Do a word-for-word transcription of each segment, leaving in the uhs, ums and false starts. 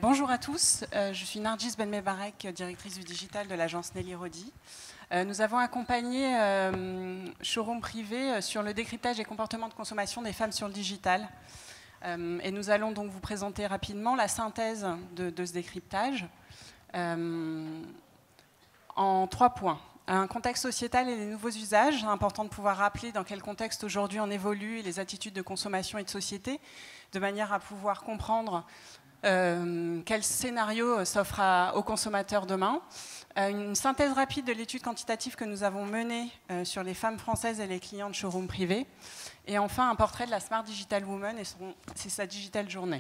bonjour à tous, euh, je suis Nargis Benmebarek, directrice du digital de l'agence Nelly Rodi. Euh, nous avons accompagné euh, Showroom Privé sur le décryptage des comportements de consommation des femmes sur le digital. Euh, et nous allons donc vous présenter rapidement la synthèse de, de ce décryptage euh, en trois points. Un contexte sociétal et les nouveaux usages, important de pouvoir rappeler dans quel contexte aujourd'hui on évolue et les attitudes de consommation et de société, de manière à pouvoir comprendre euh, quel scénario s'offre aux consommateurs demain. Euh, une synthèse rapide de l'étude quantitative que nous avons menée euh, sur les femmes françaises et les clients de Showroom Privé. Et enfin, un portrait de la Smart Digital Woman et son, c'est sa Digital Journée.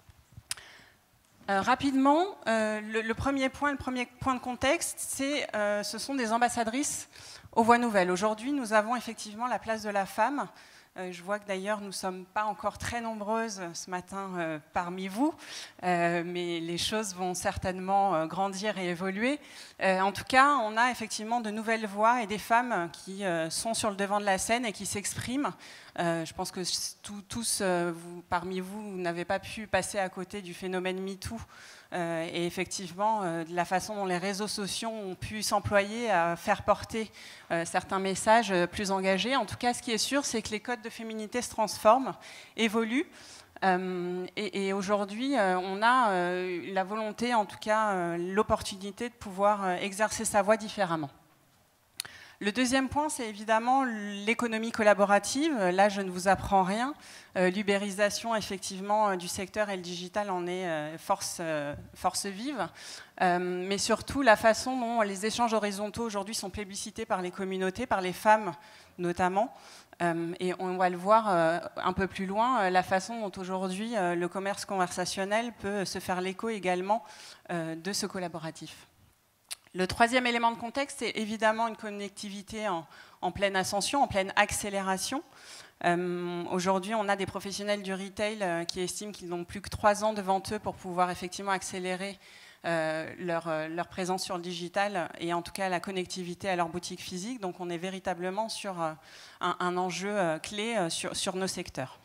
Euh, rapidement, euh, le, le premier point, le premier point de contexte, c'est, euh, ce sont des ambassadrices aux voix nouvelles. Aujourd'hui, nous avons effectivement la place de la femme. Euh, je vois que d'ailleurs, nous ne sommes pas encore très nombreuses ce matin euh, parmi vous, euh, mais les choses vont certainement euh, grandir et évoluer. Euh, en tout cas, on a effectivement de nouvelles voix et des femmes qui euh, sont sur le devant de la scène et qui s'expriment. Euh, je pense que tout, tous, euh, vous, parmi vous, vous n'avez pas pu passer à côté du phénomène MeToo euh, et effectivement euh, de la façon dont les réseaux sociaux ont pu s'employer à faire porter euh, certains messages euh, plus engagés. En tout cas, ce qui est sûr, c'est que les codes de féminité se transforment, évoluent. Euh, et, et aujourd'hui, euh, on a euh, la volonté, en tout cas euh, l'opportunité de pouvoir euh, exercer sa voix différemment. Le deuxième point, c'est évidemment l'économie collaborative. Là, je ne vous apprends rien. Euh, L'ubérisation, effectivement, du secteur et le digital en est euh, force, euh, force vive. Euh, mais surtout, la façon dont les échanges horizontaux aujourd'hui sont plébiscités par les communautés, par les femmes notamment. Euh, et on va le voir euh, un peu plus loin, euh, la façon dont aujourd'hui euh, le commerce conversationnel peut se faire l'écho également euh, de ce collaboratif. Le troisième élément de contexte, c'est évidemment une connectivité en, en pleine ascension, en pleine accélération. Euh, Aujourd'hui, on a des professionnels du retail euh, qui estiment qu'ils n'ont plus que trois ans devant eux pour pouvoir effectivement accélérer euh, leur, euh, leur présence sur le digital et en tout cas la connectivité à leur boutique physique. Donc on est véritablement sur euh, un, un enjeu euh, clé euh, sur, sur nos secteurs.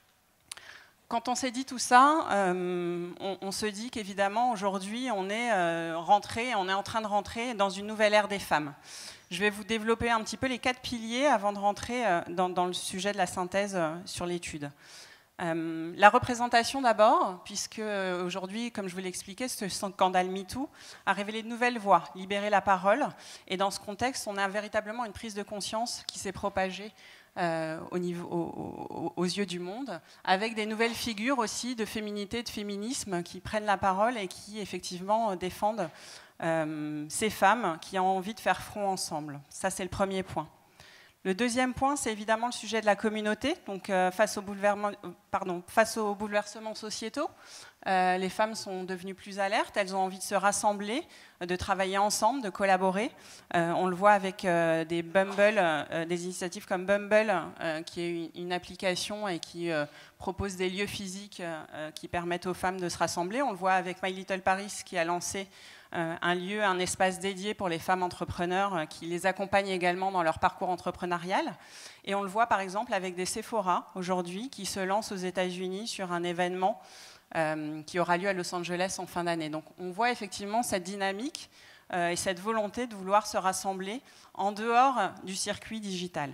Quand on s'est dit tout ça, euh, on, on se dit qu'évidemment, aujourd'hui, on est euh, rentré, on est en train de rentrer dans une nouvelle ère des femmes. Je vais vous développer un petit peu les quatre piliers avant de rentrer euh, dans, dans le sujet de la synthèse euh, sur l'étude. Euh, la représentation d'abord, puisque euh, aujourd'hui, comme je vous l'expliquais, ce scandale MeToo a révélé de nouvelles voix, libéré la parole. Et dans ce contexte, on a véritablement une prise de conscience qui s'est propagée Euh, au niveau, au, au, aux yeux du monde, avec des nouvelles figures aussi de féminité, de féminisme qui prennent la parole et qui effectivement défendent euh, ces femmes qui ont envie de faire front ensemble. Ça, c'est le premier point. Le deuxième point, c'est évidemment le sujet de la communauté. Donc, euh, face, au pardon, face aux bouleversements sociétaux, euh, les femmes sont devenues plus alertes. Elles ont envie de se rassembler, de travailler ensemble, de collaborer. Euh, on le voit avec euh, des Bumble, euh, des initiatives comme Bumble, euh, qui est une, une application et qui euh, propose des lieux physiques euh, qui permettent aux femmes de se rassembler. On le voit avec My Little Paris, qui a lancé Euh, un lieu, un espace dédié pour les femmes entrepreneurs euh, qui les accompagnent également dans leur parcours entrepreneurial. Et on le voit par exemple avec des Sephora aujourd'hui qui se lancent aux États-Unis sur un événement euh, qui aura lieu à Los Angeles en fin d'année. Donc on voit effectivement cette dynamique euh, et cette volonté de vouloir se rassembler en dehors du circuit digital.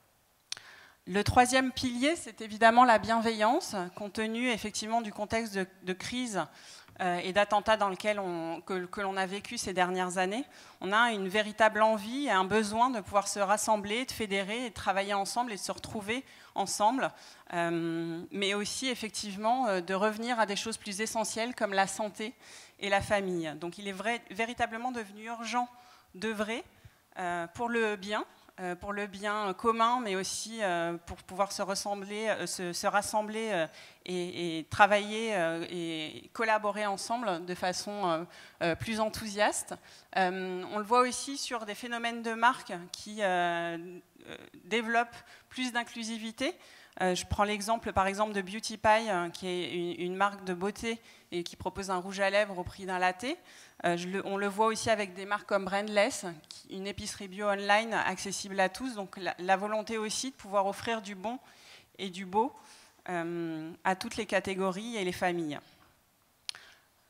Le troisième pilier, c'est évidemment la bienveillance, compte tenu effectivement du contexte de, de crise euh, et d'attentats dans lequel on, que, que l'on a vécu ces dernières années. On a une véritable envie et un besoin de pouvoir se rassembler, de fédérer, et de travailler ensemble et de se retrouver ensemble, euh, mais aussi effectivement euh, de revenir à des choses plus essentielles comme la santé et la famille. Donc il est vrai, véritablement devenu urgent d'œuvrer euh, pour le bien, Euh, pour le bien commun, mais aussi euh, pour pouvoir se, ressembler, euh, se, se rassembler euh, et, et travailler euh, et collaborer ensemble de façon euh, euh, plus enthousiaste. Euh, on le voit aussi sur des phénomènes de marque qui euh, euh, développent plus d'inclusivité. Euh, je prends l'exemple par exemple de Beauty Pie, hein, qui est une, une marque de beauté et qui propose un rouge à lèvres au prix d'un latte. Euh, je le, on le voit aussi avec des marques comme Brandless, qui, une épicerie bio online accessible à tous. Donc la, la volonté aussi de pouvoir offrir du bon et du beau euh, à toutes les catégories et les familles.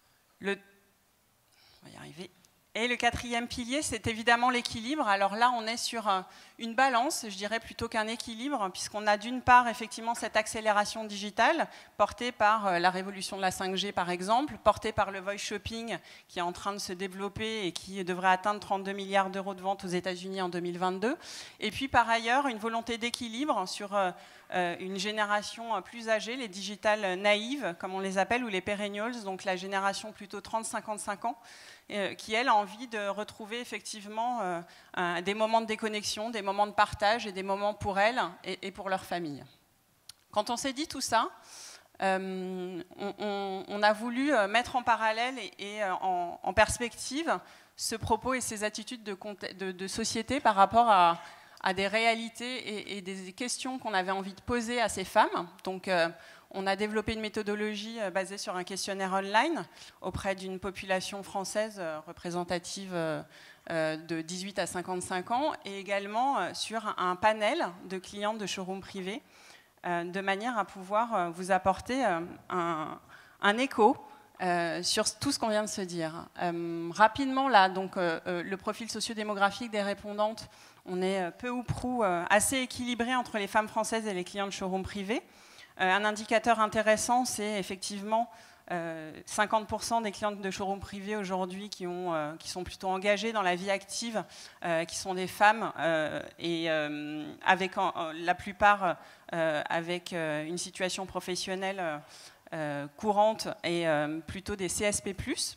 Le... On va y arriver. Et le quatrième pilier, c'est évidemment l'équilibre. Alors là, on est sur une balance, je dirais, plutôt qu'un équilibre, puisqu'on a d'une part, effectivement, cette accélération digitale, portée par la révolution de la cinq G, par exemple, portée par le voice shopping, qui est en train de se développer et qui devrait atteindre trente-deux milliards d'euros de ventes aux États-Unis en deux mille vingt-deux. Et puis, par ailleurs, une volonté d'équilibre sur une génération plus âgée, les digitales naïves, comme on les appelle, ou les perennials, donc la génération plutôt trente à cinquante-cinq ans, qui, elle, a envie de retrouver effectivement euh, un, des moments de déconnexion, des moments de partage et des moments pour elles et, et pour leur famille. Quand on s'est dit tout ça, euh, on, on, on a voulu mettre en parallèle et, et en, en perspective ce propos et ces attitudes de, de, de société par rapport à, à des réalités et, et des questions qu'on avait envie de poser à ces femmes. Donc, euh, on a développé une méthodologie basée sur un questionnaire online auprès d'une population française représentative de dix-huit à cinquante-cinq ans et également sur un panel de clientes de showroom privés de manière à pouvoir vous apporter un, un écho sur tout ce qu'on vient de se dire. Rapidement, là, donc, le profil sociodémographique des répondantes, on est peu ou prou assez équilibré entre les femmes françaises et les clients de showroom privés. Euh, un indicateur intéressant, c'est effectivement euh, cinquante pour cent des clientes de showroom privés aujourd'hui qui, euh, qui sont plutôt engagées dans la vie active, euh, qui sont des femmes euh, et euh, avec en, la plupart euh, avec euh, une situation professionnelle euh, courante et euh, plutôt des C S P plus.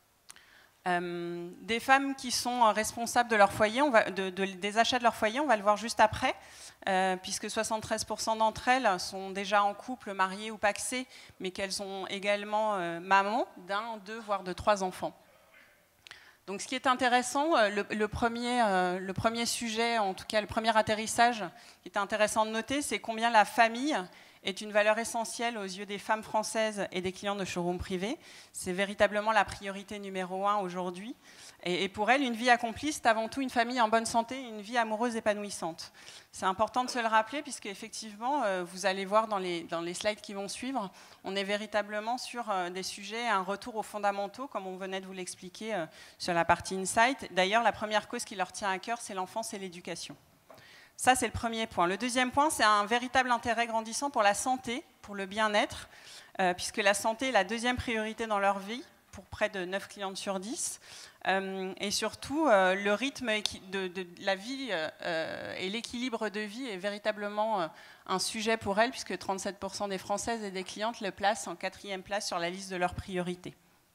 Euh, des femmes qui sont responsables de leur foyer, on va, de, de, des achats de leur foyer, on va le voir juste après, euh, puisque soixante-treize pour cent d'entre elles sont déjà en couple, mariées ou pacsées, mais qu'elles sont également euh, mamans d'un, deux, voire de trois enfants. Donc ce qui est intéressant, le, le, premier, euh, le premier sujet, en tout cas le premier atterrissage qui est intéressant de noter, c'est combien la famille est une valeur essentielle aux yeux des femmes françaises et des clients de showroom privés. C'est véritablement la priorité numéro un aujourd'hui. Et, et pour elles, une vie accomplie, c'est avant tout une famille en bonne santé, une vie amoureuse épanouissante. C'est important de se le rappeler, puisque effectivement, euh, vous allez voir dans les, dans les slides qui vont suivre, on est véritablement sur euh, des sujets, un retour aux fondamentaux, comme on venait de vous l'expliquer euh, sur la partie Insight. D'ailleurs, la première cause qui leur tient à cœur, c'est l'enfance et l'éducation. Ça, c'est le premier point. Le deuxième point, c'est un véritable intérêt grandissant pour la santé, pour le bien-être, euh, puisque la santé est la deuxième priorité dans leur vie, pour près de neuf clientes sur dix. Euh, et surtout, euh, le rythme de, de, de la vie euh, et l'équilibre de vie est véritablement euh, un sujet pour elles, puisque trente-sept pour cent des Françaises et des clientes le placent en quatrième place sur la liste de leurs priorités.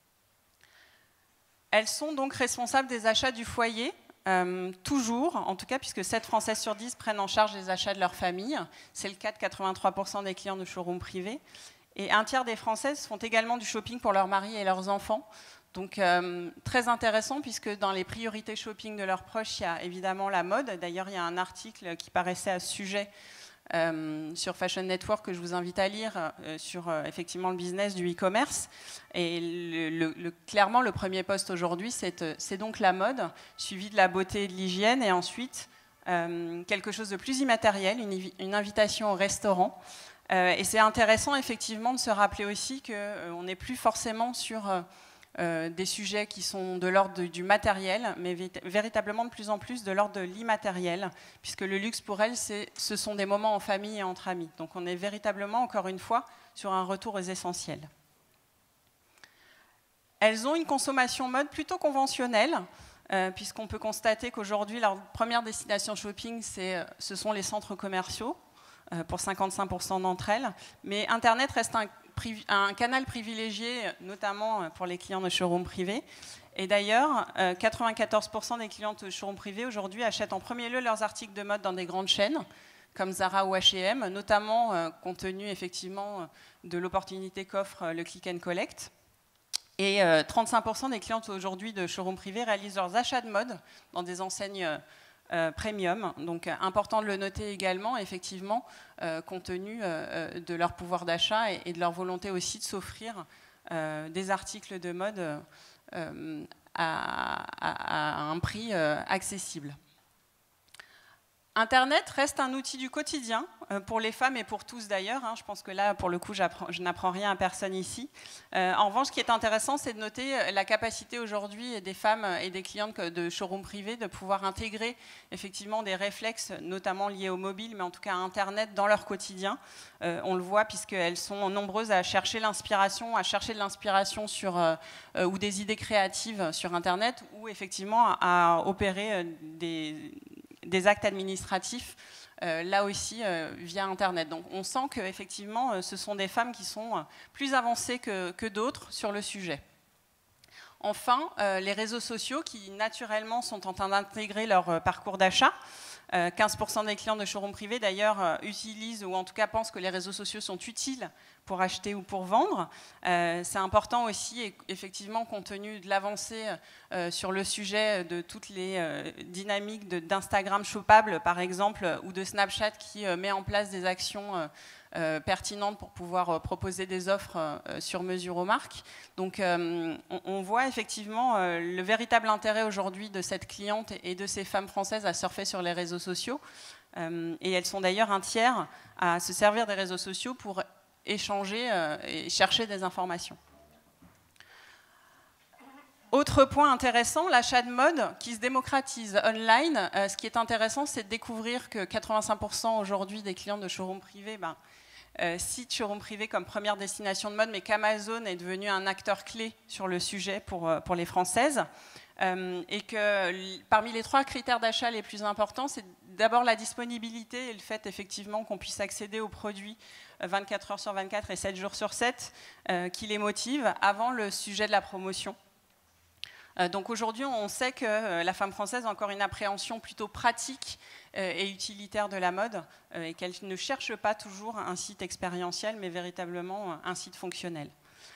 Elles sont donc responsables des achats du foyer, Euh, toujours, en tout cas, puisque sept Françaises sur dix prennent en charge les achats de leur famille. C'est le cas de quatre-vingt-trois pour cent des clients de showroom privés. Et un tiers des Françaises font également du shopping pour leurs maris et leurs enfants. Donc, euh, très intéressant, puisque dans les priorités shopping de leurs proches, il y a évidemment la mode. D'ailleurs, il y a un article qui paraissait à ce sujet Euh, sur Fashion Network que je vous invite à lire euh, sur euh, effectivement le business du e-commerce. Et le, le, le, clairement, le premier poste aujourd'hui, c'est donc la mode, suivi de la beauté et de l'hygiène, et ensuite euh, quelque chose de plus immatériel, une, une invitation au restaurant. Euh, et c'est intéressant effectivement de se rappeler aussi qu'on euh, n'est plus forcément sur euh, Euh, des sujets qui sont de l'ordre du matériel, mais véritablement de plus en plus de l'ordre de l'immatériel, puisque le luxe pour elles, ce sont des moments en famille et entre amis. Donc on est véritablement, encore une fois, sur un retour aux essentiels. Elles ont une consommation mode plutôt conventionnelle, euh, puisqu'on peut constater qu'aujourd'hui, leur première destination shopping, ce sont les centres commerciaux, euh, pour cinquante-cinq pour cent d'entre elles, mais Internet reste un un canal privilégié, notamment pour les clients de showroom privés. Et d'ailleurs, quatre-vingt-quatorze pour cent des clientes de showroom privés aujourd'hui achètent en premier lieu leurs articles de mode dans des grandes chaînes, comme Zara ou H et M, notamment compte tenu effectivement de l'opportunité qu'offre le click and collect. Et trente-cinq pour cent des clientes aujourd'hui de showroom privés réalisent leurs achats de mode dans des enseignes Euh, premium, donc euh, important de le noter également, effectivement, euh, compte tenu euh, de leur pouvoir d'achat et, et de leur volonté aussi de s'offrir euh, des articles de mode euh, à, à, à un prix euh, accessible. Internet reste un outil du quotidien, euh, pour les femmes et pour tous d'ailleurs. Hein. Je pense que là, pour le coup, je n'apprends rien à personne ici. Euh, en revanche, ce qui est intéressant, c'est de noter la capacité aujourd'hui des femmes et des clientes de showroom privés de pouvoir intégrer effectivement des réflexes, notamment liés au mobile, mais en tout cas à Internet, dans leur quotidien. Euh, on le voit puisqu'elles sont nombreuses à chercher l'inspiration, à chercher de l'inspiration sur euh, euh, ou des idées créatives sur Internet, ou effectivement à, à opérer des des actes administratifs, euh, là aussi euh, via Internet. Donc on sent qu'effectivement, euh, ce sont des femmes qui sont euh, plus avancées que, que d'autres sur le sujet. Enfin, euh, les réseaux sociaux qui naturellement sont en train d'intégrer leur euh, parcours d'achat. Euh, quinze pour cent des clients de showroom privé d'ailleurs euh, utilisent ou en tout cas pensent que les réseaux sociaux sont utiles pour acheter ou pour vendre. Euh, c'est important aussi, et effectivement, compte tenu de l'avancée euh, sur le sujet de toutes les euh, dynamiques d'Instagram shoppable, par exemple, ou de Snapchat qui euh, met en place des actions euh, euh, pertinentes pour pouvoir euh, proposer des offres euh, sur mesure aux marques. Donc, euh, on, on voit effectivement euh, le véritable intérêt aujourd'hui de cette cliente et de ces femmes françaises à surfer sur les réseaux sociaux. Euh, et elles sont d'ailleurs un tiers à se servir des réseaux sociaux pour échanger euh, et chercher des informations. Autre point intéressant, l'achat de mode qui se démocratise online. Euh, ce qui est intéressant, c'est de découvrir que quatre-vingt-cinq pour cent aujourd'hui des clients de showroom privé ben, euh, citent showroom privé comme première destination de mode, mais qu'Amazon est devenu un acteur clé sur le sujet pour, pour les Françaises. Euh, et que parmi les trois critères d'achat les plus importants, c'est d'abord la disponibilité et le fait effectivement qu'on puisse accéder aux produits vingt-quatre heures sur vingt-quatre et sept jours sur sept euh, qui les motivent avant le sujet de la promotion. Euh, donc aujourd'hui, on sait que euh, la femme française a encore une appréhension plutôt pratique euh, et utilitaire de la mode euh, et qu'elle ne cherche pas toujours un site expérientiel, mais véritablement un site fonctionnel.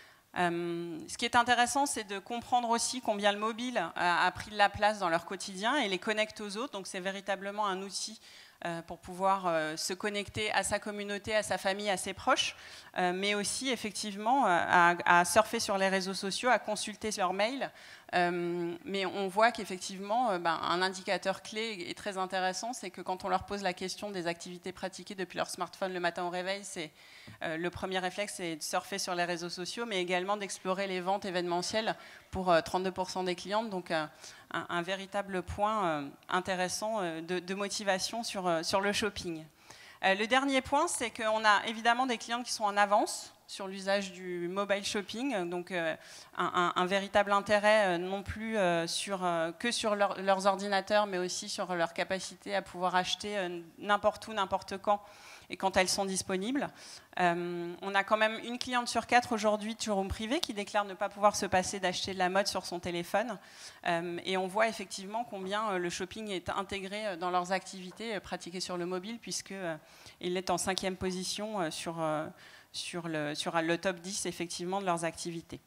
Euh, ce qui est intéressant, c'est de comprendre aussi combien le mobile a, a pris de la place dans leur quotidien et les connecte aux autres. Donc c'est véritablement un outil euh, pour pouvoir euh, se connecter à sa communauté, à sa famille, à ses proches, euh, mais aussi effectivement euh, à, à surfer sur les réseaux sociaux, à consulter leurs mails. Euh, mais on voit qu'effectivement, euh, ben, un indicateur clé est très intéressant, c'est que quand on leur pose la question des activités pratiquées depuis leur smartphone le matin au réveil, c'est euh, le premier réflexe, c'est de surfer sur les réseaux sociaux, mais également d'explorer les ventes événementielles pour euh, trente-deux pour cent des clientes, donc euh, un, un véritable point euh, intéressant euh, de, de motivation sur, euh, sur le shopping. Euh, le dernier point, c'est qu'on a évidemment des clientes qui sont en avance sur l'usage du mobile shopping, donc euh, un, un, un véritable intérêt euh, non plus euh, sur, euh, que sur leur, leurs ordinateurs, mais aussi sur leur capacité à pouvoir acheter euh, n'importe où, n'importe quand, et quand elles sont disponibles. Euh, on a quand même une cliente sur quatre aujourd'hui de showroom privé qui déclare ne pas pouvoir se passer d'acheter de la mode sur son téléphone. Euh, et on voit effectivement combien euh, le shopping est intégré dans leurs activités euh, pratiquées sur le mobile, puisqu'il euh, est en cinquième position euh, sur... Euh, Sur le, sur le top dix effectivement de leurs activités.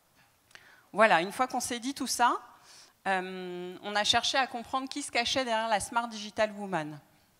Voilà, une fois qu'on s'est dit tout ça, euh, on a cherché à comprendre qui se cachait derrière la Smart Digital Woman.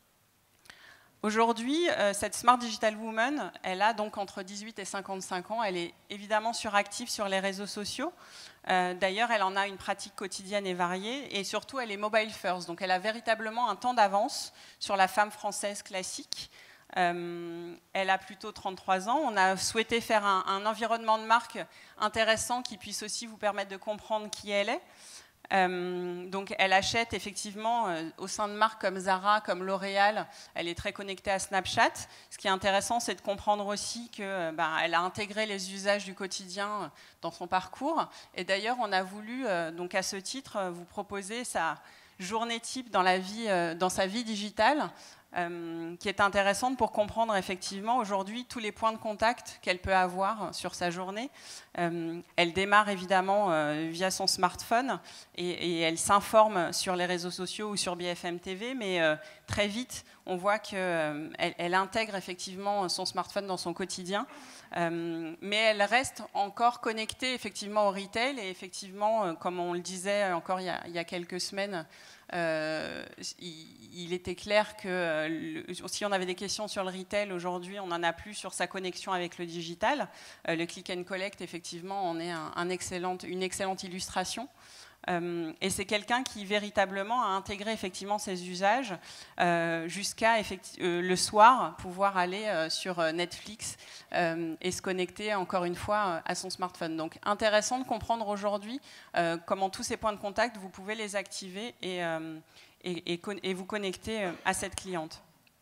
Aujourd'hui, euh, cette Smart Digital Woman, elle a donc entre dix-huit et cinquante-cinq ans, elle est évidemment suractive sur les réseaux sociaux. Euh, D'ailleurs, elle en a une pratique quotidienne et variée, et surtout, elle est mobile first, donc elle a véritablement un temps d'avance sur la femme française classique. Euh, elle a plutôt trente-trois ans. On a souhaité faire un, un environnement de marque intéressant qui puisse aussi vous permettre de comprendre qui elle est. Euh, donc elle achète effectivement euh, au sein de marques comme Zara, comme L'Oréal. Elle est très connectée à Snapchat. Ce qui est intéressant, c'est de comprendre aussi qu'elle bah, a intégré les usages du quotidien dans son parcours. Et d'ailleurs, on a voulu, euh, donc à ce titre, vous proposer sa journée type dans, la vie, euh, dans sa vie digitale. Euh, qui est intéressante pour comprendre effectivement aujourd'hui tous les points de contact qu'elle peut avoir sur sa journée. Euh, elle démarre évidemment euh, via son smartphone et, et elle s'informe sur les réseaux sociaux ou sur B F M T V, mais euh, très vite on voit qu'elle euh, elle intègre effectivement son smartphone dans son quotidien, euh, mais elle reste encore connectée effectivement au retail et effectivement, euh, comme on le disait encore il y a, il y a quelques semaines, Euh, il, il était clair que euh, le, si on avait des questions sur le retail aujourd'hui, on n'en a plus sur sa connexion avec le digital. Euh, le click and collect, effectivement, en est un, un excellent, une excellente illustration. Euh, et c'est quelqu'un qui véritablement a intégré effectivement ses usages euh, jusqu'à euh, le soir pouvoir aller euh, sur Netflix euh, et se connecter encore une fois à son smartphone. Donc intéressant de comprendre aujourd'hui euh, comment tous ces points de contact, vous pouvez les activer et, euh, et, et, et vous connecter à cette cliente.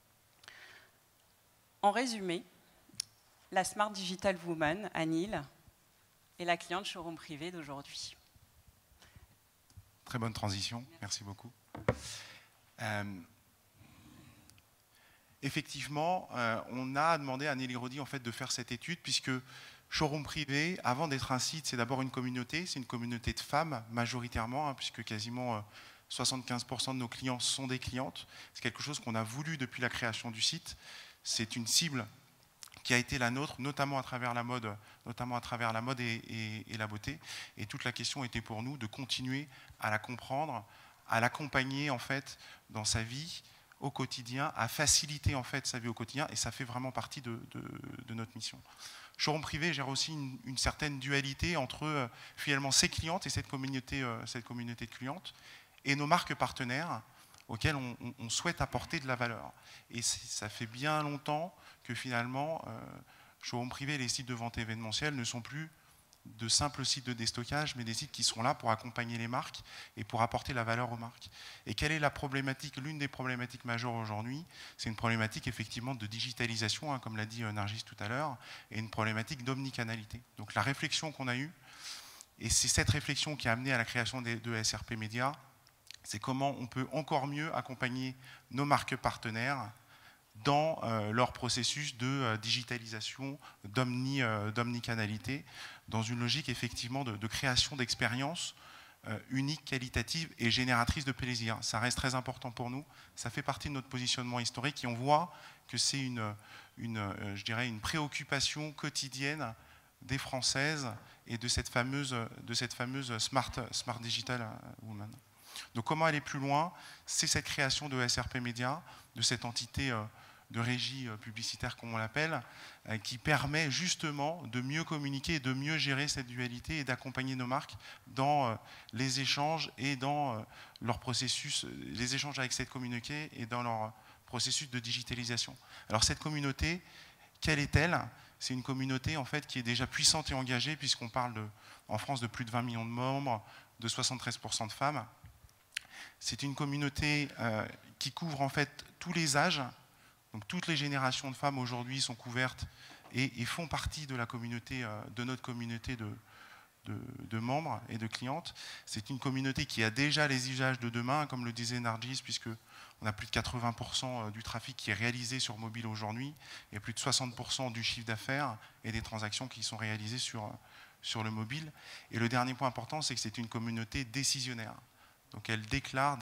En résumé, la Smart Digital Woman, Anil, est la cliente showroom privé d'aujourd'hui. Très bonne transition, merci beaucoup. Euh, effectivement, euh, on a demandé à Nelly Rodi en fait, de faire cette étude, puisque showroom privé, avant d'être un site, c'est d'abord une communauté, c'est une communauté de femmes majoritairement, hein, puisque quasiment euh, soixante-quinze pour cent de nos clients sont des clientes. C'est quelque chose qu'on a voulu depuis la création du site. C'est une cible qui a été la nôtre, notamment à travers la mode, notamment à travers la mode et, et, et la beauté. Et toute la question était pour nous de continuer à la comprendre, à l'accompagner en fait dans sa vie au quotidien, à faciliter en fait sa vie au quotidien. Et ça fait vraiment partie de, de, de notre mission. Showroom privé gère aussi une, une certaine dualité entre euh, finalement ses clientes et cette communauté, euh, cette communauté de clientes et nos marques partenaires auxquelles on, on, on souhaite apporter de la valeur. Et ça fait bien longtemps que finalement, euh, showroom privé et les sites de vente événementielle ne sont plus de simples sites de déstockage, mais des sites qui sont là pour accompagner les marques et pour apporter la valeur aux marques. Et quelle est la problématique? L'une des problématiques majeures aujourd'hui, c'est une problématique effectivement de digitalisation, hein, comme l'a dit Nargis tout à l'heure, et une problématique d'omnicanalité. Donc la réflexion qu'on a eue, et c'est cette réflexion qui a amené à la création de, de S R P Média, c'est comment on peut encore mieux accompagner nos marques partenaires dans euh, leur processus de euh, digitalisation, d'omni, euh, d'omnicanalité, dans une logique effectivement de, de création d'expériences euh, uniques, qualitatives et génératrices de plaisir. Ça reste très important pour nous, ça fait partie de notre positionnement historique et on voit que c'est une, une, euh, je dirais une préoccupation quotidienne des Françaises et de cette fameuse, de cette fameuse Smart, Smart Digital Woman. Donc comment aller plus loin? C'est cette création de S R P Média, de cette entité euh, de régie publicitaire, comme on l'appelle, euh, qui permet justement de mieux communiquer et de mieux gérer cette dualité et d'accompagner nos marques dans euh, les échanges et dans euh, leur processus, les échanges avec cette communauté et dans leur processus de digitalisation. Alors cette communauté, quelle est-elle? C'est une communauté en fait qui est déjà puissante et engagée, puisqu'on parle de, en France de plus de vingt millions de membres, de soixante-treize pour cent de femmes. C'est une communauté euh, qui couvre en fait tous les âges. Donc toutes les générations de femmes aujourd'hui sont couvertes et, et font partie de la communauté, euh, de notre communauté de, de, de membres et de clientes. C'est une communauté qui a déjà les usages de demain, comme le disait Nargis, puisque on a plus de quatre-vingts pour cent du trafic qui est réalisé sur mobile aujourd'hui et plus de soixante pour cent du chiffre d'affaires et des transactions qui sont réalisées sur, sur le mobile. Et le dernier point important, c'est que c'est une communauté décisionnaire. Donc elle déclare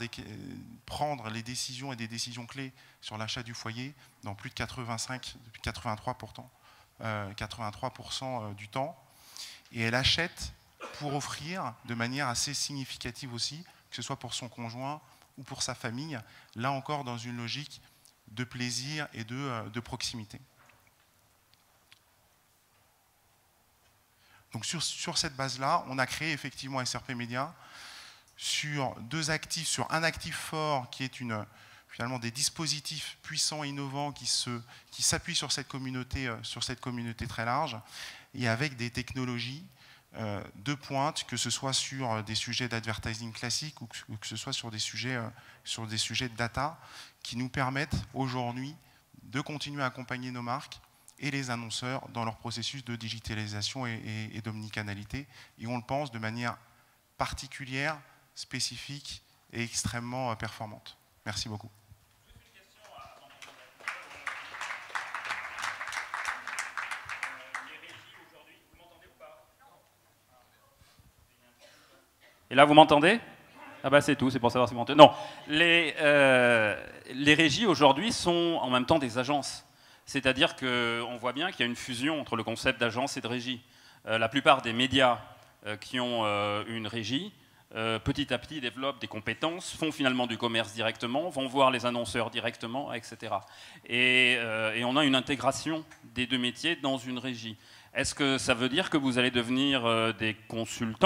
prendre les décisions et des décisions clés sur l'achat du foyer dans plus de quatre-vingt-cinq, quatre-vingt-trois pour cent, euh, quatre-vingt-trois pour cent du temps. Et elle achète pour offrir de manière assez significative aussi, que ce soit pour son conjoint ou pour sa famille, là encore dans une logique de plaisir et de, de proximité. Donc sur, sur cette base-là, on a créé effectivement S R P Média sur deux actifs, sur un actif fort qui est une, finalement des dispositifs puissants et innovants qui se, qui s'appuient sur cette communauté, sur cette communauté très large, et avec des technologies euh, de pointe, que ce soit sur des sujets d'advertising classique ou que, ou que ce soit sur des sujets, euh, sur des sujets de data, qui nous permettent aujourd'hui de continuer à accompagner nos marques et les annonceurs dans leur processus de digitalisation et, et, et d'omnicanalité. Et on le pense de manière particulière, spécifique et extrêmement performante. Merci beaucoup. Et là, vous m'entendez? Ah bah c'est tout, c'est pour savoir si vous m'entendez. Non, les, euh, les régies aujourd'hui sont en même temps des agences. C'est-à-dire qu'on voit bien qu'il y a une fusion entre le concept d'agence et de régie. Euh, la plupart des médias euh, qui ont euh, une régie, Euh, petit à petit développent des compétences, font finalement du commerce directement, vont voir les annonceurs directement, et cetera. Et, euh, et on a une intégration des deux métiers dans une régie. Est-ce que ça veut dire que vous allez devenir euh, des consultants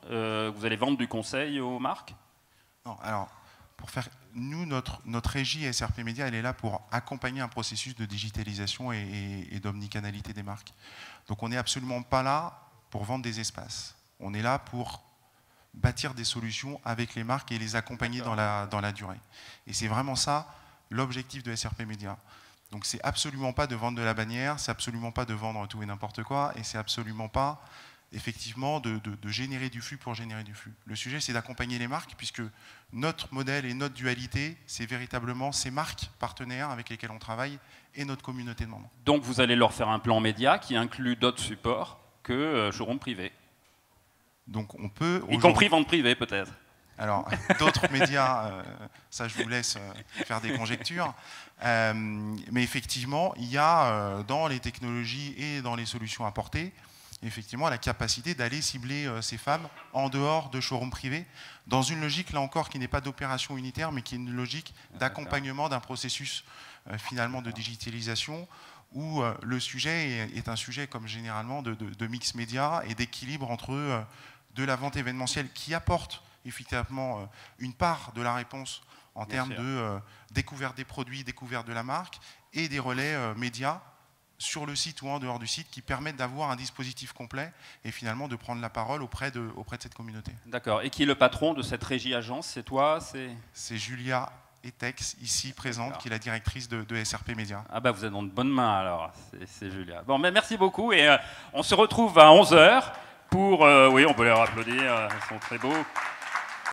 euh, Vous allez vendre du conseil aux marques? Non, alors, pour faire, nous, notre, notre régie S R P Média, elle est là pour accompagner un processus de digitalisation et, et, et d'omnicanalité des marques. Donc on n'est absolument pas là pour vendre des espaces. On est là pour bâtir des solutions avec les marques et les accompagner dans la, dans la durée. Et c'est vraiment ça l'objectif de S R P Média. Donc c'est absolument pas de vendre de la bannière, c'est absolument pas de vendre tout et n'importe quoi, et c'est absolument pas effectivement de, de, de générer du flux pour générer du flux. Le sujet, c'est d'accompagner les marques, puisque notre modèle et notre dualité, c'est véritablement ces marques partenaires avec lesquelles on travaille et notre communauté de membres. Donc vous allez leur faire un plan média qui inclut d'autres supports que euh, showroom privé. Donc on peut... Y compris vente privée peut-être. Alors, d'autres médias, euh, ça je vous laisse euh, faire des conjectures. Euh, mais effectivement, il y a euh, dans les technologies et dans les solutions apportées, effectivement, la capacité d'aller cibler euh, ces femmes en dehors de showroom privés, dans une logique, là encore, qui n'est pas d'opération unitaire, mais qui est une logique d'accompagnement d'un processus euh, finalement de digitalisation, où euh, le sujet est, est un sujet, comme généralement, de, de, de mix média et d'équilibre entre euh, de la vente événementielle qui apporte effectivement euh, une part de la réponse en Bien termes sûr. de euh, découverte des produits, découverte de la marque, et des relais euh, médias sur le site ou en dehors du site qui permettent d'avoir un dispositif complet et finalement de prendre la parole auprès de, auprès de cette communauté. D'accord. Et qui est le patron de cette régie agence? C'est toi? C'est C'est Julia Etex, ici présente, qui est la directrice de, de S R P Média. Ah bah vous êtes dans de bonnes mains alors, c'est Julia. Bon, mais merci beaucoup et euh, on se retrouve à onze heures pour... Euh, oui, on peut leur applaudir, ils sont très beaux.